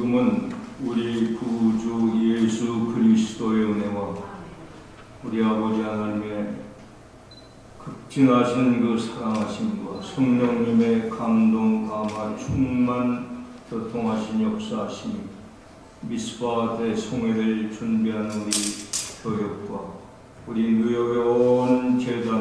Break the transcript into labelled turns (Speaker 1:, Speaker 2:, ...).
Speaker 1: 기쁨은 우리 구주 예수 그리스도의 은혜와 우리 아버지 하나님의 극진하신 그 사랑하심과 성령님의 감동, 감화, 충만, 교통하신 역사하심이 미스바 대송회를 준비하는 우리 교역과 우리 뉴욕의 온 제단